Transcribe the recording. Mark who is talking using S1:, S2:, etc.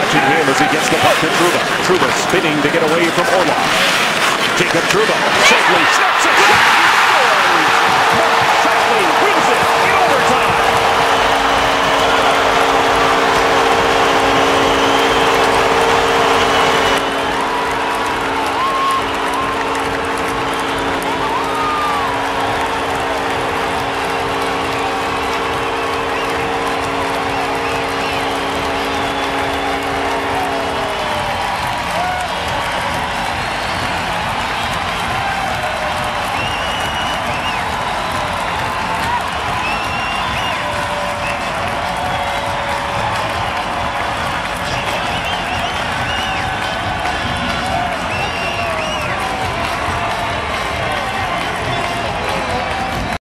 S1: watching him as he gets the puck to Trouba. Trouba spinning to get away from Orlov. Jacob Trouba safely snaps it